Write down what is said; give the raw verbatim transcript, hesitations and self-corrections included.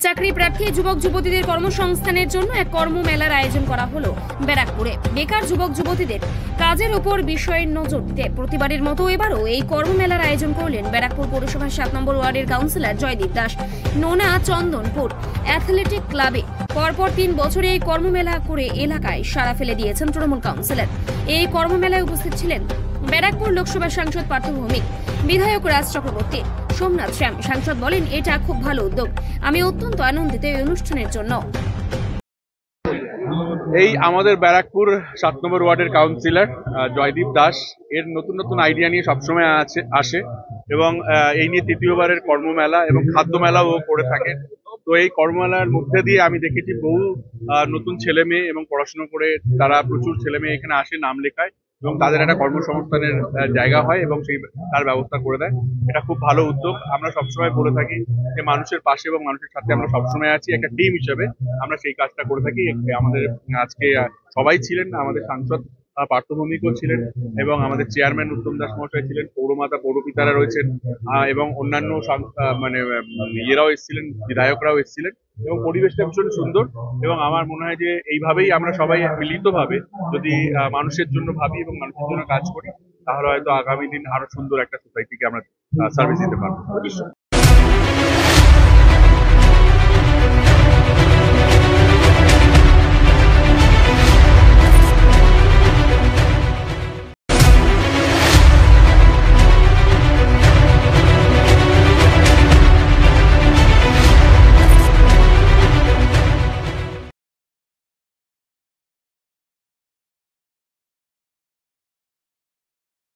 চাকরি প্রার্থী যুবক যুবতীদের কর্মসংস্থানের জন্য এক কর্মমেলার আয়োজন করা হলো ব্যারাকপুরে। বেকার যুবক যুবতীদের কাজের উপর বিষয়ের নজর দিতে প্রতিবারের মতো এবারও এই কর্মমেলার আয়োজন করলেন ব্যারাকপুর পৌরসভার সাত নম্বর ওয়ার্ডের কাউন্সিলর জয়দীপ দাস নোনা চন্দনপুর অ্যাথলেটিক ক্লাবে। পরপর তিন বছরে এই কর্মমেলা করে এলাকায় সাড়া ফেলে দিয়েছেন তৃণমূল কাউন্সিলর। এই কর্মমেলায় উপস্থিত ছিলেন ব্যারাকপুর লোকসভা সাংসদ পার্থ ভৌমিক, বিধায়ক রাজ চক্রবর্তী, সোমনাথ শ্যাম। সাংসদ বলেন, এটা খুব ভালো উদ্যোগ, আমি অত্যন্ত আনন্দিত এই অনুষ্ঠানের জন্য। এই আমাদের ব্যারাকপুর সাত নম্বর ওয়ার্ডের কাউন্সিলর জয়দীপ দাস এর নতুন নতুন আইডিয়া নিয়ে সবসময় আছে আসে এবং এই নিয়ে তৃতীয়বারের কর্মমেলা এবং খাদ্য মেলাও করে থাকে। তো এই কর্মমেলার মধ্যে দিয়ে আমি দেখেছি বহু নতুন ছেলে মেয়ে এবং পড়াশোনা করে তারা প্রচুর ছেলে মেয়ে এখানে আসে, নাম লেখায় এবং তাদের একটা কর্মসংস্থানের জায়গা হয় এবং সেই তার ব্যবস্থা করে দেয়। এটা খুব ভালো উদ্যোগ। আমরা সবসময় বলে থাকি যে মানুষের পাশে এবং মানুষের সাথে আমরা সবসময় আছি, একটা টিম হিসেবে আমরা সেই কাজটা করে থাকি। আমাদের আজকে সবাই ছিলেন, আমাদের সাংসদ পার্থ ভৌমিকও ছিলেন এবং আমাদের চেয়ারম্যান উত্তম দাস মহাশয় ছিলেন, পৌরমাতা পৌরপিতারা রয়েছেন এবং অন্যান্য মানে ইয়েরাও এসেছিলেন, বিধায়করাও এসেছিলেন এবং পরিবেশটা ভীষণ সুন্দর। এবং আমার মনে হয় যে এইভাবেই আমরা সবাই মিলিতভাবে যদি মানুষের জন্য ভাবি এবং মানুষের জন্য কাজ করি, তাহলে হয়তো আগামী দিন আরো সুন্দর একটা সোসাইটিকে আমরা সার্ভিস দিতে পারবো।